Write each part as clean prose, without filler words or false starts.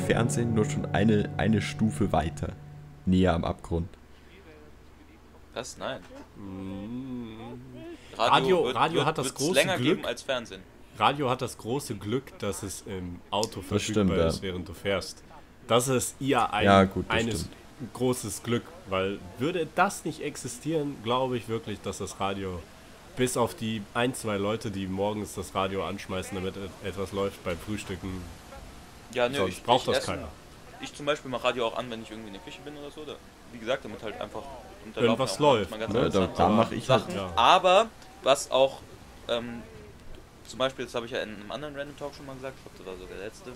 Fernsehen, nur schon eine Stufe weiter. Näher am Abgrund. Was? Nein. Radio hat das große länger Glück geben als Fernsehen. Radio hat das große Glück, dass es im Auto verfügbar stimmt, ist, ja. während du fährst. Das ist ihr stimmt. großes Glück, weil würde das nicht existieren, glaube ich wirklich, dass das Radio, bis auf die 1-2 Leute, die morgens das Radio anschmeißen, damit etwas läuft beim Frühstücken, Ja, nö, sonst braucht das esse- keiner. Ich zum Beispiel mache Radio auch an, wenn ich irgendwie in der Küche bin oder so. Wie gesagt, damit halt einfach Irgendwas auch läuft, manchmal ganz Ne, interessante da mache ich halt. Sachen. ja. Aber was auch, zum Beispiel, das habe ich ja in einem anderen Random Talk schon mal gesagt, ich glaube, das war sogar der letzte,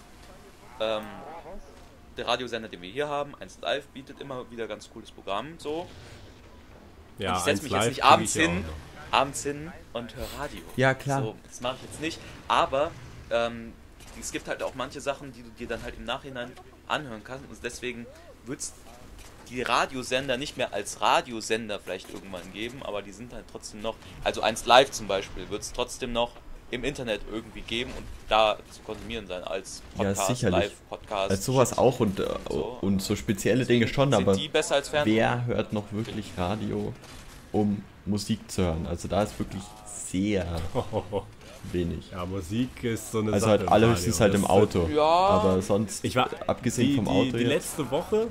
der Radiosender, den wir hier haben, 1 Live, bietet immer wieder ganz cooles Programm, so. Ja, Und ich setze 1 mich Live jetzt nicht krieg ich ja auch noch. abends hin und höre Radio. Ja, klar. So, das mache ich jetzt nicht. Aber es gibt halt auch manche Sachen, die du dir dann halt im Nachhinein anhören kannst. Und deswegen wird es die Radiosender nicht mehr als Radiosender vielleicht irgendwann geben, aber die sind halt trotzdem noch, also 1 Live zum Beispiel, wird es trotzdem noch im Internet irgendwie geben und da zu konsumieren sein als Podcast, Ja, sicherlich. Live-Podcast. Also sowas auch und so spezielle Dinge schon, sind aber die besser als Fernsehen? wer hört noch wirklich Radio, um Musik zu hören? Also da ist wirklich sehr wenig. Ja, Musik ist so eine Also Sache. halt im allerhöchstens Radio. halt im Auto. Ja. Aber sonst, Ich war abgesehen vom Auto die jetzt, letzte Woche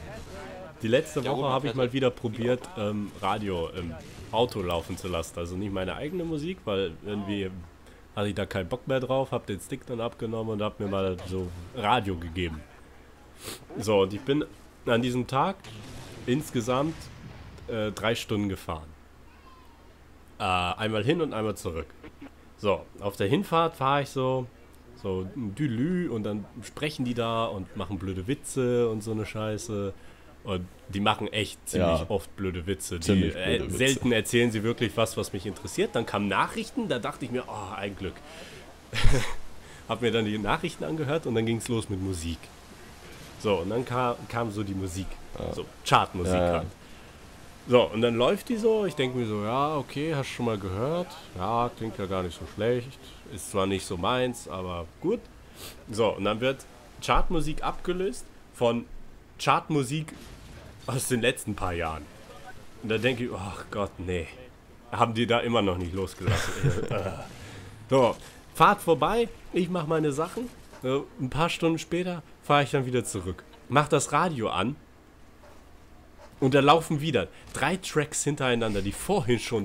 habe ich mal wieder probiert, Radio im Auto laufen zu lassen. Also nicht meine eigene Musik, weil irgendwie hatte ich da keinen Bock mehr drauf, habe den Stick dann abgenommen und habe mir mal so Radio gegeben. So, und ich bin an diesem Tag insgesamt 3 Stunden gefahren. Einmal hin und einmal zurück. So, auf der Hinfahrt fahre ich so ein Dülü und dann sprechen die da und machen blöde Witze und so eine Scheiße. Und die machen echt ziemlich oft blöde Witze. Ziemlich blöde Witze. Selten erzählen sie wirklich was mich interessiert. Dann kamen Nachrichten, da dachte ich mir, oh, ein Glück. Hab mir dann die Nachrichten angehört und dann ging es los mit Musik. So, und dann kam so die Musik, so Chartmusik halt. So, und dann läuft die so, ich denke mir so, ja, okay, hast du schon mal gehört? Ja, klingt ja gar nicht so schlecht, ist zwar nicht so meins, aber gut. So, und dann wird Chartmusik abgelöst von Chartmusik aus den letzten paar Jahren. Und da denke ich, ach Gott, nee, haben die da immer noch nicht losgelassen. So, Fahrt vorbei, ich mache meine Sachen, so, ein paar Stunden später fahre ich dann wieder zurück. Mach das Radio an. Und da laufen wieder 3 Tracks hintereinander, die vorhin schon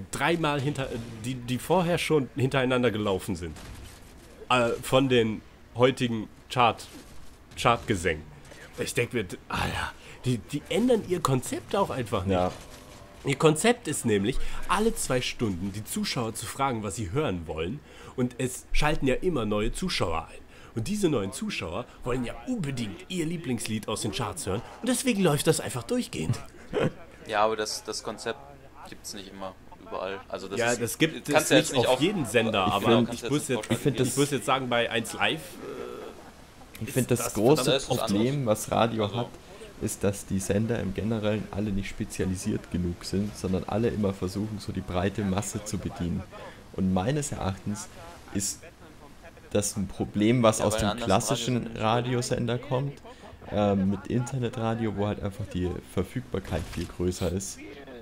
die vorher schon hintereinander gelaufen sind. Von den heutigen Chartgesängen. Ich denke mir, Alter, die ändern ihr Konzept auch einfach nicht. ja, Ihr Konzept ist nämlich, alle 2 Stunden die Zuschauer zu fragen, was sie hören wollen. Und es schalten ja immer neue Zuschauer ein. Und diese neuen Zuschauer wollen ja unbedingt ihr Lieblingslied aus den Charts hören. Und deswegen läuft das einfach durchgehend. Ja, aber das Konzept gibt es nicht immer überall. Also das Ja, ist, das gibt kannst es du jetzt nicht auf jeden Sender, aber kannst ich du muss jetzt jetzt, nicht ich muss jetzt sagen, bei 1 Live, ich finde das das große verdammt- das ist was Problem, was Radio Also- hat, ist, dass die Sender im Generellen alle nicht spezialisiert genug sind, sondern alle immer versuchen, so die breite Masse zu bedienen. Und meines Erachtens ist das ein Problem, was Ja, aus weil dem anders klassischen Radiosender Radiosender kommt, mit Internetradio, wo halt einfach die Verfügbarkeit viel größer ist.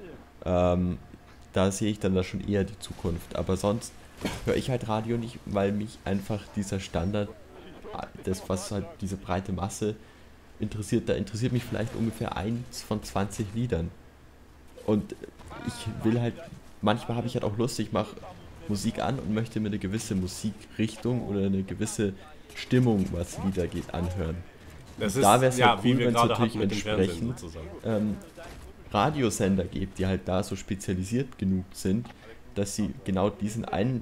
Da sehe ich dann da schon eher die Zukunft. Aber sonst höre ich halt Radio nicht, weil mich einfach dieser Standard, das was halt diese breite Masse interessiert, da interessiert mich vielleicht ungefähr 1 von 20 Liedern. Und ich will halt, manchmal habe ich halt auch Lust, ich mache Musik an und möchte mir eine gewisse Musikrichtung oder eine gewisse Stimmung, was Lieder geht, anhören. das Da ist wär's ja, halt wie cool, wir wenn's gerade natürlich hatten mit dem Fernsehen entsprechend sozusagen. Radiosender gibt, die halt da so spezialisiert genug sind, dass sie genau dieses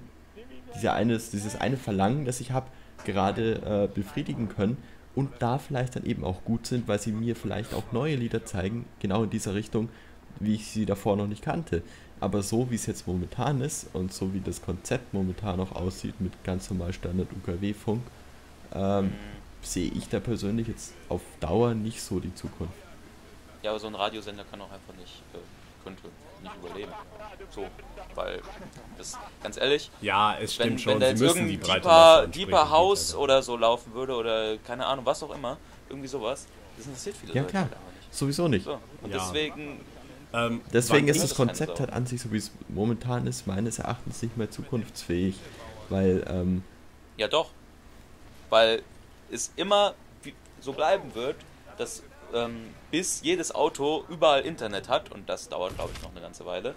eine Verlangen, das ich habe, gerade befriedigen können und da vielleicht dann eben auch gut sind, weil sie mir vielleicht auch neue Lieder zeigen, genau in dieser Richtung, wie ich sie davor noch nicht kannte. Aber so wie es jetzt momentan ist und so wie das Konzept momentan noch aussieht mit ganz normal Standard UKW-Funk, sehe ich da persönlich jetzt auf Dauer nicht so die Zukunft. Ja, aber so ein Radiosender kann auch einfach könnte nicht überleben. So, weil das, ganz ehrlich, Ja, es wenn stimmt schon, da sie jetzt müssen die irgendein breite Masse Deeper ansprechen, House nicht oder so laufen würde oder keine Ahnung, was auch immer, irgendwie sowas. Das interessiert viele Ja, Leute klar. halt einfach nicht. Sowieso nicht. So. Und Ja. deswegen, Deswegen ist ich- das Konzept halt an sich, so wie es momentan ist, meines Erachtens nicht mehr zukunftsfähig, weil, ja doch. Weil es immer so bleiben wird, dass bis jedes Auto überall Internet hat, und das dauert, glaube ich, noch eine ganze Weile,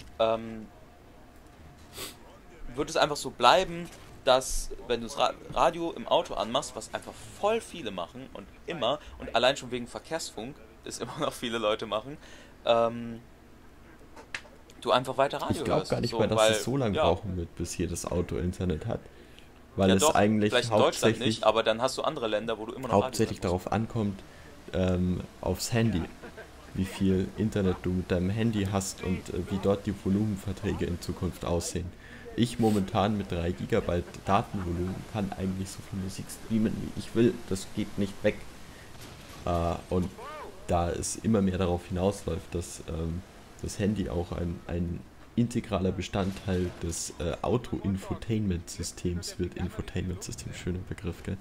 wird es einfach so bleiben, dass, wenn du das Radio im Auto anmachst, was einfach voll viele machen und immer, und allein schon wegen Verkehrsfunk, es immer noch viele Leute machen, du einfach weiter Radio ich glaube hörst. gar nicht So, mal, dass weil, es so lange ja, brauchen wird, bis jedes Auto Internet hat. Weil ja es doch, eigentlich vielleicht in Deutschland hauptsächlich, nicht, aber dann hast du andere Länder, wo du immer noch hauptsächlich Radio hören darauf ankommt, aufs Handy, wie viel Internet du mit deinem Handy hast und wie dort die Volumenverträge in Zukunft aussehen. Ich momentan mit 3 GB Datenvolumen kann eigentlich so viel Musik streamen, wie ich will. Das geht nicht weg. Und da es immer mehr darauf hinausläuft, dass das Handy auch ein integraler Bestandteil des Auto-Infotainment-Systems wird. Infotainment-System, schöner Begriff, gell?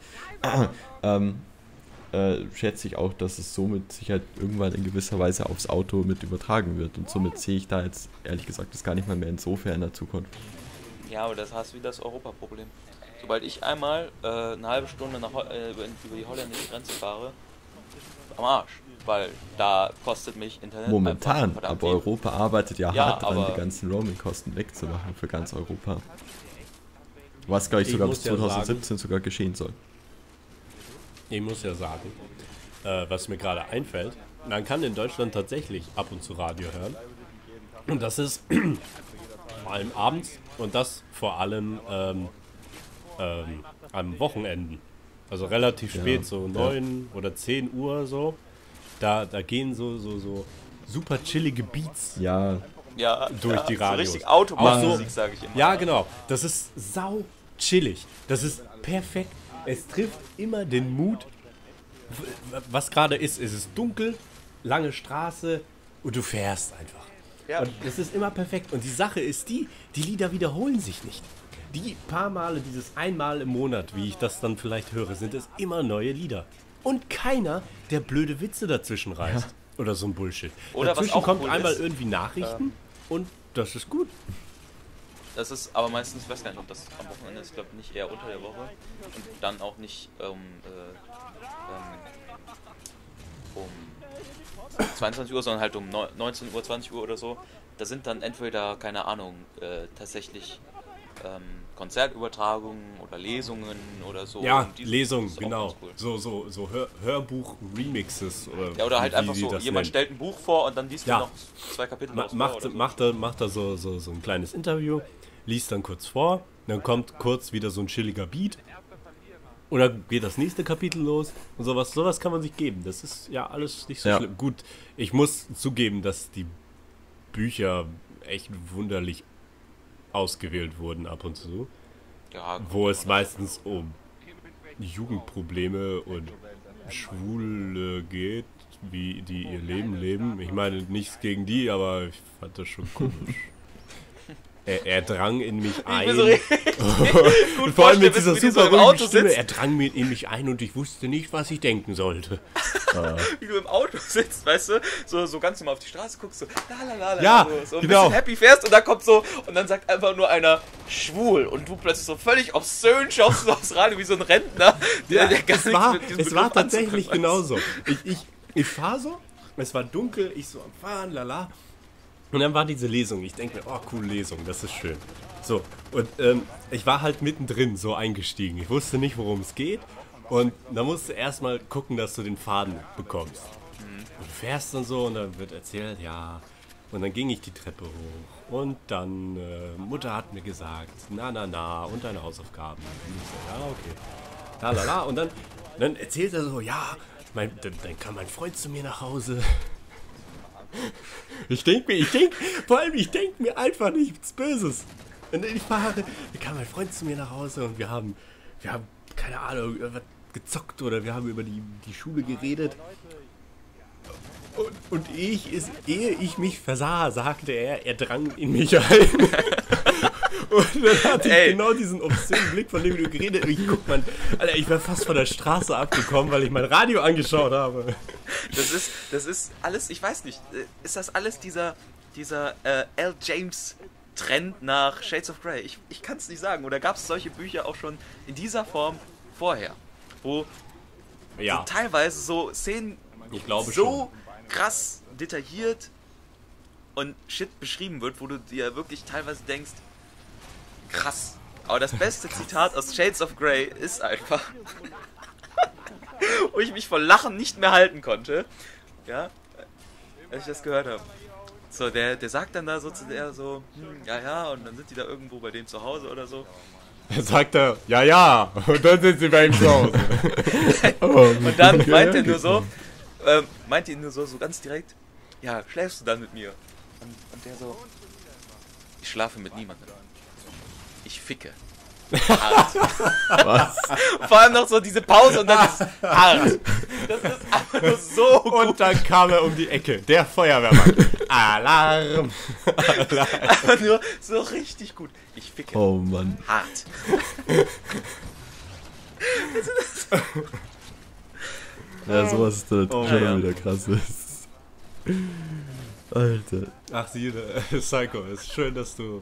Schätze ich auch, dass es somit sich halt irgendwann in gewisser Weise aufs Auto mit übertragen wird. Und somit sehe ich da jetzt, ehrlich gesagt, das gar nicht mal mehr insofern in der Zukunft. Ja, aber das hast du wieder das Europaproblem. Sobald ich einmal eine halbe Stunde über die holländische Grenze fahre, am Arsch. Weil da kostet mich Internet Momentan, einfach verdammt aber viel. Europa arbeitet ja Ja, hart dran, aber- die ganzen Roaming-Kosten wegzumachen für ganz Europa. Was, glaube ich, Ich sogar muss bis ja 2017 sogar geschehen soll. Ich muss ja sagen, was mir gerade einfällt, man kann in Deutschland tatsächlich ab und zu Radio hören. Und das ist vor allem abends und das vor allem am Wochenenden. Also relativ spät, Ja, so ja. 9 oder 10 Uhr so. Da gehen so super chillige Beats. Ja, durch die so Radios. richtig Autobahnmusik, Ach so. sage ich immer. Ja, genau. Das ist sau chillig. Das ist perfekt. Es trifft immer den Mut, was gerade ist. Es ist dunkel, lange Straße und du fährst einfach. Ja. Und das ist immer perfekt. Und die Sache ist die Lieder wiederholen sich nicht. Die paar Male, dieses einmal im Monat, wie ich das dann vielleicht höre, sind es immer neue Lieder. Und keiner, der blöde Witze dazwischen reißt. Oder so ein Bullshit. Oder was dazwischen auch kommt cool einmal ist, irgendwie Nachrichten und das ist gut. Das ist aber meistens, ich weiß gar nicht, ob das am Wochenende ist, ich glaube nicht, eher unter der Woche. Und dann auch nicht um 22 Uhr, sondern halt um 19 Uhr, 20 Uhr oder so. Da sind dann entweder, keine Ahnung, tatsächlich Konzertübertragungen oder Lesungen oder so. Ja, Und Lesungen, das ist auch genau. ganz cool. So Hörbuch-Remixes. Ja, oder halt wie einfach die so, das jemand nennen. stellt ein Buch vor und dann liest Ja. du noch 2 Kapitel draus vor Macht da so ein kleines Interview, liest dann kurz vor, dann kommt kurz wieder so ein chilliger Beat und dann geht das nächste Kapitel los und sowas kann man sich geben. Das ist ja alles nicht so Ja. schlimm. Gut, ich muss zugeben, dass die Bücher echt wunderlich ausgewählt wurden ab und zu, Ja, wo es meistens um Jugendprobleme und Schwule geht, wie die ihr Leben leben. Ich meine, nichts gegen die, aber ich fand das schon komisch. Er drang in mich ein. Ich will so gut Vor allem mit vorstellen, dieser wie du so super im ruhigen Auto Stimme. sitzt. Er drang in mich ein und ich wusste nicht, was ich denken sollte. Wie du im Auto sitzt, weißt du, so ganz normal auf die Straße guckst, so la, Ja, so ein genau. bisschen happy fährst und dann kommt so, und dann sagt einfach nur einer schwul und du plötzlich so völlig obszön schaust du aufs Radio wie so ein Rentner, der gar nichts mit diesem Es war Begriff tatsächlich anzufangen weiß. genauso. Ich fahre so, es war dunkel, ich so am Fahren, lala. Und dann war diese Lesung. Ich denke mir, oh, coole Lesung, das ist schön. So, und ich war halt mittendrin so eingestiegen. Ich wusste nicht, worum es geht. Und da musst du erstmal gucken, dass du den Faden bekommst. Und du fährst dann so und dann wird erzählt, ja. Und dann ging ich die Treppe hoch. Und dann, Mutter hat mir gesagt, na, und deine Hausaufgaben. Und ich so, ja, okay. Lalala. Und dann erzählt er so, ja, dann kam mein Freund zu mir nach Hause. Ich denke mir einfach nichts Böses. Und ich fahre, da kam mein Freund zu mir nach Hause und wir haben keine Ahnung, was gezockt oder wir haben über die Schule geredet. Und ehe ich mich versah, sagte er drang in mich ein. Und dann hatte ich genau diesen obszönen Blick, von dem du geredet hast. Ich guck mal, Alter, ich wäre fast von der Straße abgekommen, weil ich mein Radio angeschaut habe. Das ist alles, ich weiß nicht, ist das alles dieser L. James Trend nach Shades of Grey? Ich kann es nicht sagen. Oder gab es solche Bücher auch schon in dieser Form vorher? Wo so teilweise so Szenen ich glaube so krass detailliert und Shit beschrieben wird, wo du dir wirklich teilweise denkst, krass. Aber das beste Zitat aus Shades of Grey ist einfach, wo ich mich vor Lachen nicht mehr halten konnte, ja, als ich das gehört habe. So, der sagt dann da so zu der so, ja, und dann sind die da irgendwo bei dem zu Hause oder so. Er sagt er, ja, und dann sind sie bei ihm zu Hause. Und dann meint er nur so, meint ihn nur so ganz direkt, ja, schläfst du dann mit mir? Und der so, ich schlafe mit niemandem. Ich ficke. Hart. Was? Vor allem noch so diese Pause und dann ist hart. Das ist einfach nur so gut. Und dann kam er um die Ecke, der Feuerwehrmann. Alarm! Einfach nur so richtig gut. Ich ficke. Oh Mann. Hart. Ja, sowas ist dann schon ja. wieder krass ist. Alter. Ach, Psycho, ist schön, dass du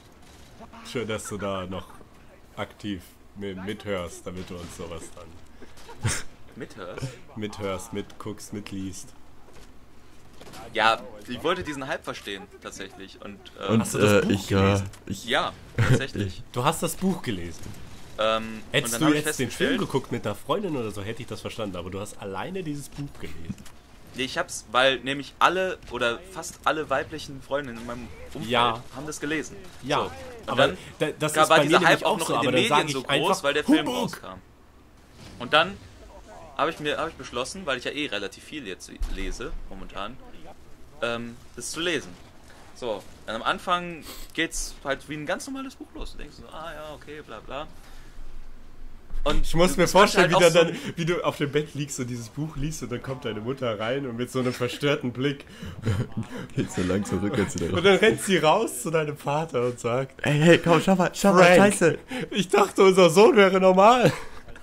da noch aktiv mithörst, damit du uns sowas dann mithörst, mitguckst, mitliest. Ja, ich wollte diesen Hype verstehen, tatsächlich. Und hast du das Buch gelesen? Ja, tatsächlich. Du hast das Buch gelesen. Hättest du jetzt den Film geguckt mit einer Freundin oder so, hätte ich das verstanden, aber du hast alleine dieses Buch gelesen. Nee, ich hab's, weil nämlich alle oder fast alle weiblichen Freundinnen in meinem Umfeld haben das gelesen. Ja, so. aber dann das war ist bei dieser mir Hype auch noch noch in den Medien so groß, weil der Film rauskam. Und dann habe ich beschlossen, weil ich ja relativ viel jetzt lese, momentan, das zu lesen. So, dann am Anfang geht's halt wie ein ganz normales Buch los. Du denkst so, ja, okay, bla bla. Und ich muss mir vorstellen, halt wie du auf dem Bett liegst und dieses Buch liest und dann kommt deine Mutter rein und mit so einem verstörten Blick Geht so lang zurück, als du da und dann rennt sie raus zu deinem Vater und sagt, hey, komm, schau mal, scheiße. Ich dachte, unser Sohn wäre normal.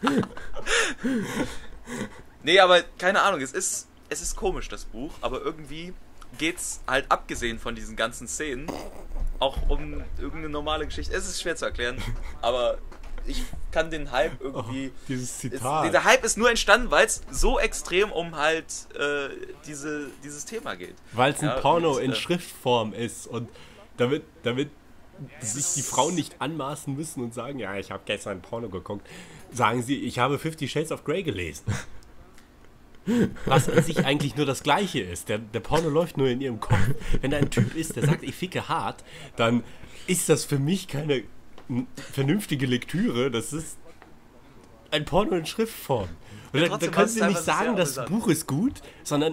Nee, aber keine Ahnung, es ist komisch, das Buch, aber irgendwie geht's halt abgesehen von diesen ganzen Szenen auch um irgendeine normale Geschichte. Es ist schwer zu erklären, aber ich kann den Hype irgendwie... dieses Zitat. Dieser Hype ist nur entstanden, weil es so extrem um halt dieses Thema geht. Weil es ein Porno in Schriftform ist und damit sich die Frauen nicht anmaßen müssen und sagen, ja, ich habe gestern ein Porno geguckt, sagen sie, ich habe 50 Shades of Grey gelesen. Was an sich eigentlich nur das Gleiche ist. Der Porno läuft nur in ihrem Kopf. Wenn da ein Typ ist, der sagt, ich ficke hart, dann ist das für mich keine vernünftige Lektüre. Das ist ein Porno in Schriftform. Und da können sie nicht sagen, das Buch ist gut, sondern...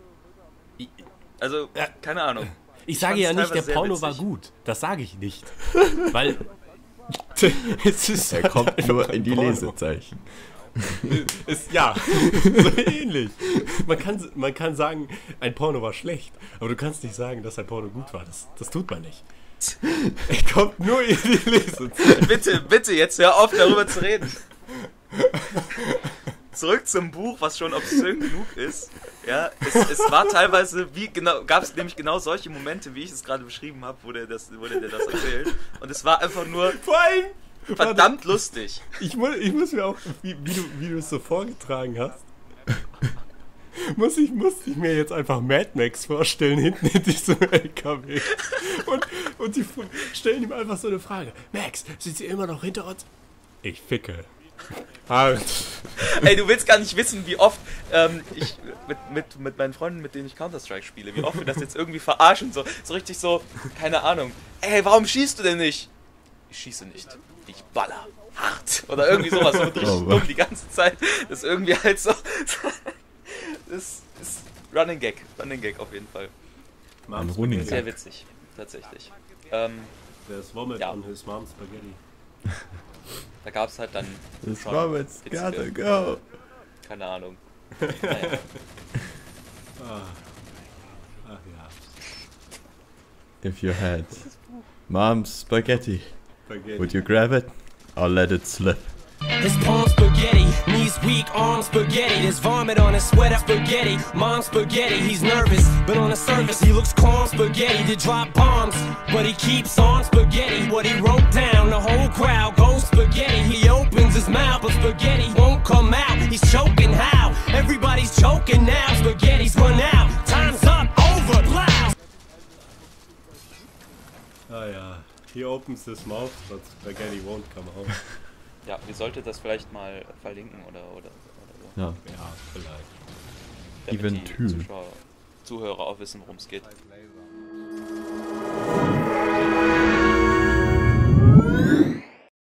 Also, keine Ahnung. Ich sage ja nicht, der Porno war gut. Das sage ich nicht. Weil... Er kommt nur in die Lesezeichen. Ja, so ähnlich. Man kann sagen, ein Porno war schlecht, aber du kannst nicht sagen, dass ein Porno gut war. Das tut man nicht. Er kommt nur in die Lesezeichen. Bitte, jetzt hör auf, darüber zu reden. Zurück zum Buch, was schon obszön genug ist. Ja, es war teilweise, gab es nämlich genau solche Momente, wie ich es gerade beschrieben habe, wo der das erzählt. Und es war einfach nur vor allem verdammt lustig. Ich muss mir auch, wie du es so vorgetragen hast, muss ich mir jetzt einfach Mad Max vorstellen, hinten in diesem LKW. Und die stellen ihm einfach so eine Frage. Max, sind Sie immer noch hinter uns? Ich ficke. Hart. Ey, du willst gar nicht wissen, wie oft ich mit meinen Freunden, mit denen ich Counter-Strike spiele, wie oft wir das jetzt irgendwie verarschen, so richtig so, keine Ahnung. Ey, warum schießt du denn nicht? Ich schieße nicht. Ich baller. Hart. Oder irgendwie sowas, so richtig dumm die ganze Zeit. Das ist irgendwie halt so. Das ist Running Gag auf jeden Fall. Sehr witzig, tatsächlich. There's vomit on his mom's spaghetti. Da gab es halt dann This moment's gotta go. Keine Ahnung. Naja. Ach ja. If you had Mom's spaghetti. Spaghetti. Would you grab it? I'll let it slip. His palm spaghetti, knees weak, arms spaghetti. There's vomit on his sweater spaghetti. Mom spaghetti, he's nervous, but on the surface he looks calm spaghetti to drop bombs. But he keeps on spaghetti. What he wrote down, the whole crowd goes spaghetti. He opens his mouth, but spaghetti won't come out. He's choking how? Everybody's choking now. Spaghetti's run out. Time's up, over, loud. Ah ja, he opens his mouth, but spaghetti won't come out. Ja, wir sollten das vielleicht mal verlinken oder so. Ja. Ja, vielleicht. Damit Eventuell. die Zuhörer auch wissen, worum es geht.